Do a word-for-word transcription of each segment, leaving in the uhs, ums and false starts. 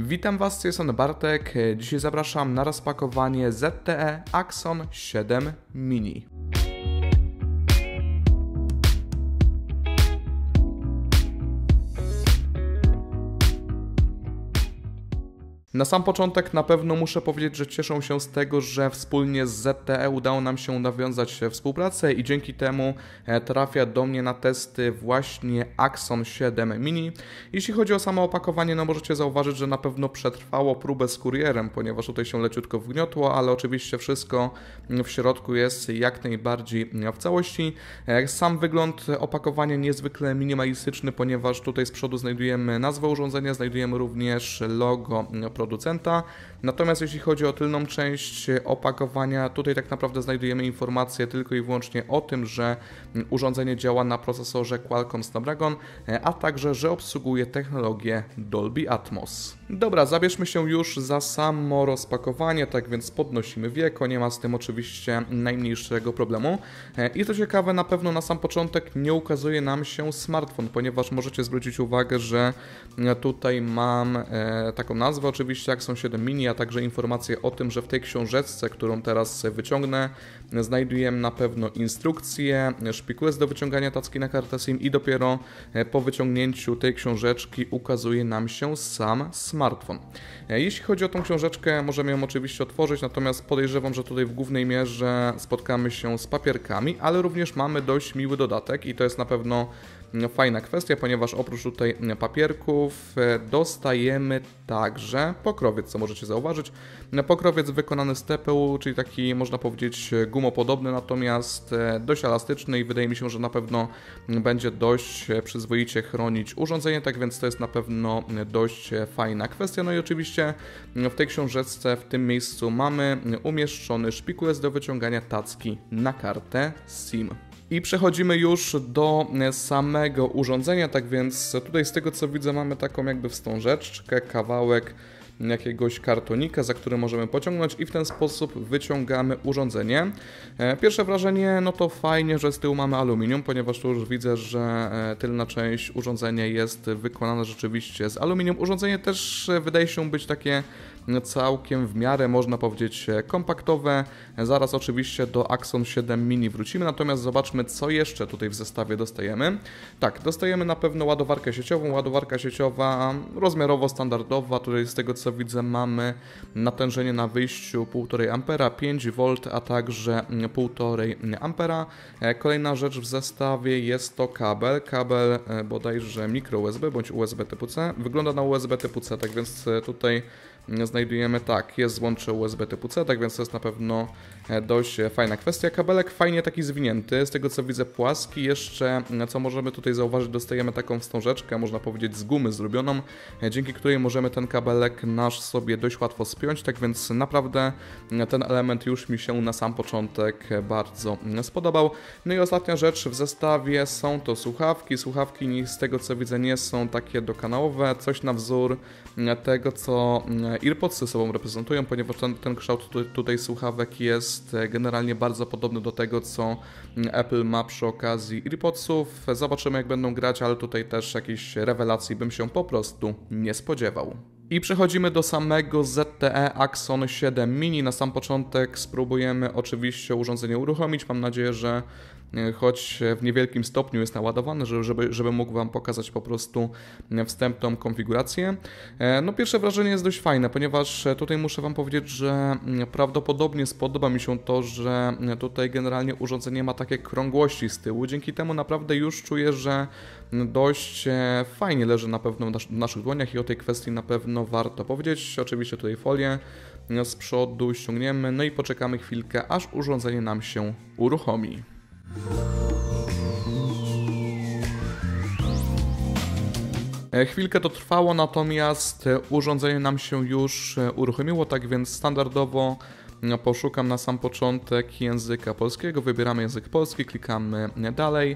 Witam Was, z tej strony Bartek. Dzisiaj zapraszam na rozpakowanie Z T E Axon siedem Mini. Na sam początek na pewno muszę powiedzieć, że cieszę się z tego, że wspólnie z Z T E udało nam się nawiązać współpracę i dzięki temu trafia do mnie na testy właśnie Axon siedem Mini. Jeśli chodzi o samo opakowanie, no możecie zauważyć, że na pewno przetrwało próbę z kurierem, ponieważ tutaj się leciutko wgniotło, ale oczywiście wszystko w środku jest jak najbardziej w całości. Sam wygląd opakowania niezwykle minimalistyczny, ponieważ tutaj z przodu znajdujemy nazwę urządzenia, znajdujemy również logo producenta. Natomiast jeśli chodzi o tylną część opakowania, tutaj tak naprawdę znajdujemy informacje tylko i wyłącznie o tym, że urządzenie działa na procesorze Qualcomm Snapdragon, a także, że obsługuje technologię Dolby Atmos. Dobra, zabierzmy się już za samo rozpakowanie, tak więc podnosimy wieko, nie ma z tym oczywiście najmniejszego problemu. I co ciekawe, na pewno na sam początek nie ukazuje nam się smartfon, ponieważ możecie zwrócić uwagę, że tutaj mam taką nazwę, oczywiście Axon siedem Mini, a także informacje o tym, że w tej książeczce, którą teraz wyciągnę, znajdujemy na pewno instrukcję, szpikulec do wyciągania tacki na kartę SIM i dopiero po wyciągnięciu tej książeczki ukazuje nam się sam smartfon. Jeśli chodzi o tą książeczkę, możemy ją oczywiście otworzyć, natomiast podejrzewam, że tutaj w głównej mierze spotkamy się z papierkami, ale również mamy dość miły dodatek i to jest na pewno fajna kwestia, ponieważ oprócz tutaj papierków dostajemy także pokrowiec, co możecie zauważyć. Pokrowiec wykonany z T P U, czyli taki, można powiedzieć, gumopodobny, natomiast dość elastyczny i wydaje mi się, że na pewno będzie dość przyzwoicie chronić urządzenie, tak więc to jest na pewno dość fajna kwestia. No i oczywiście w tej książeczce, w tym miejscu mamy umieszczony szpikulec do wyciągania tacki na kartę SIM. I przechodzimy już do samego urządzenia, tak więc tutaj z tego co widzę mamy taką jakby wstążeczkę, kawałek jakiegoś kartonika, za który możemy pociągnąć i w ten sposób wyciągamy urządzenie. Pierwsze wrażenie, no to fajnie, że z tyłu mamy aluminium, ponieważ tu już widzę, że tylna część urządzenia jest wykonana rzeczywiście z aluminium. Urządzenie też wydaje się być takie całkiem w miarę, można powiedzieć, kompaktowe. Zaraz oczywiście do Axon siedem Mini wrócimy, natomiast zobaczmy, co jeszcze tutaj w zestawie dostajemy. Tak, dostajemy na pewno ładowarkę sieciową, ładowarka sieciowa rozmiarowo standardowa, tutaj z tego co widzę mamy natężenie na wyjściu półtora ampera, pięć wolt, a także półtora ampera. Kolejna rzecz w zestawie jest to kabel, kabel bodajże mikro U S B bądź U S B typu C. Wygląda na U S B typu C, tak więc tutaj znajdujemy, tak, jest złącze U S B typu C, tak więc to jest na pewno dość fajna kwestia. Kabelek fajnie taki zwinięty, z tego co widzę płaski. Jeszcze, co możemy tutaj zauważyć, dostajemy taką wstążeczkę, można powiedzieć z gumy zrobioną, dzięki której możemy ten kabelek nasz sobie dość łatwo spiąć, tak więc naprawdę ten element już mi się na sam początek bardzo spodobał. No i ostatnia rzecz w zestawie są to słuchawki. Słuchawki z tego co widzę nie są takie dokanałowe, coś na wzór tego co AirPodsy sobą reprezentują, ponieważ ten, ten kształt tutaj, tutaj słuchawek jest generalnie bardzo podobny do tego, co Apple ma przy okazji AirPodsów. Zobaczymy jak będą grać, ale tutaj też jakiejś rewelacji bym się po prostu nie spodziewał. I przechodzimy do samego Z T E Axon siedem Mini. Na sam początek spróbujemy oczywiście urządzenie uruchomić. Mam nadzieję, że choć w niewielkim stopniu jest naładowany, żeby, żeby mógł Wam pokazać po prostu wstępną konfigurację. No pierwsze wrażenie jest dość fajne, ponieważ tutaj muszę Wam powiedzieć, że prawdopodobnie spodoba mi się to, że tutaj generalnie urządzenie ma takie krągłości z tyłu. Dzięki temu naprawdę już czuję, że dość fajnie leży na pewno w naszych dłoniach i o tej kwestii na pewno warto powiedzieć. Oczywiście tutaj folię z przodu ściągniemy, no i poczekamy chwilkę, aż urządzenie nam się uruchomi. Chwilkę to trwało, natomiast urządzenie nam się już uruchomiło, tak więc standardowo poszukam na sam początek języka polskiego, wybieramy język polski, klikamy dalej.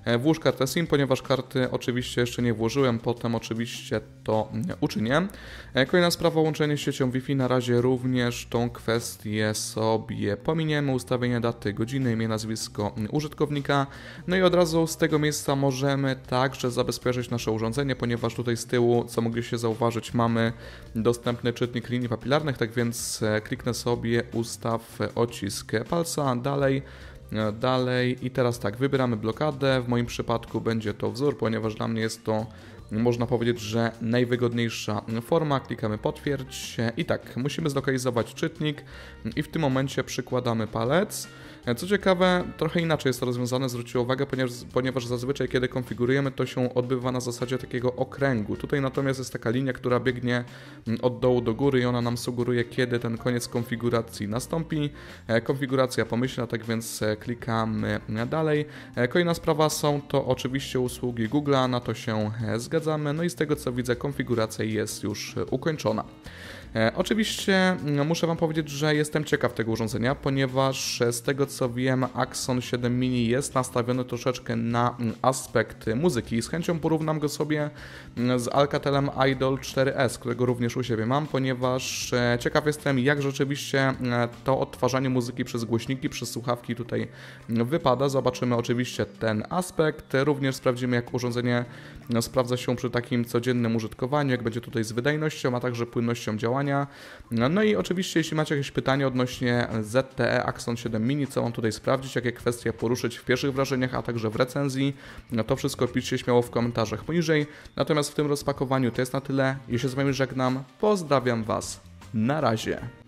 Włóż kartę SIM, ponieważ karty oczywiście jeszcze nie włożyłem, potem oczywiście to uczynię. Kolejna sprawa, łączenie z siecią Wi-Fi. Na razie również tą kwestię sobie pominiemy. Ustawienie daty, godziny, imię, nazwisko użytkownika. No i od razu z tego miejsca możemy także zabezpieczyć nasze urządzenie, ponieważ tutaj z tyłu, co mogliście zauważyć, mamy dostępny czytnik linii papilarnych, tak więc kliknę sobie ustaw odcisk palca, dalej. Dalej i teraz tak, wybieramy blokadę, w moim przypadku będzie to wzór, ponieważ dla mnie jest to, można powiedzieć, że najwygodniejsza forma. Klikamy potwierdź i tak, musimy zlokalizować czytnik i w tym momencie przykładamy palec. Co ciekawe, trochę inaczej jest to rozwiązane, zwróćcie uwagę, ponieważ, ponieważ zazwyczaj kiedy konfigurujemy, to się odbywa na zasadzie takiego okręgu. Tutaj natomiast jest taka linia, która biegnie od dołu do góry i ona nam sugeruje, kiedy ten koniec konfiguracji nastąpi. Konfiguracja pomyślna, tak więc klikamy dalej. Kolejna sprawa są to oczywiście usługi Google'a, na to się zgadzamy. No i z tego co widzę, konfiguracja jest już ukończona. E, oczywiście muszę Wam powiedzieć, że jestem ciekaw tego urządzenia, ponieważ z tego co wiem, Axon siedem mini jest nastawiony troszeczkę na aspekt muzyki. Z chęcią porównam go sobie z Alcatelem Idol cztery S, którego również u siebie mam, ponieważ e, ciekaw jestem, jak rzeczywiście to odtwarzanie muzyki przez głośniki, przez słuchawki tutaj wypada. Zobaczymy oczywiście ten aspekt, również sprawdzimy, jak urządzenie sprawdza się przy takim codziennym użytkowaniu, jak będzie tutaj z wydajnością, a także płynnością działania. No i oczywiście, jeśli macie jakieś pytanie odnośnie Z T E Axon siedem mini, co mam tutaj sprawdzić, jakie kwestie poruszyć w pierwszych wrażeniach, a także w recenzji, no to wszystko piszcie śmiało w komentarzach poniżej. Natomiast w tym rozpakowaniu to jest na tyle. Ja się z Wami żegnam, pozdrawiam Was, na razie.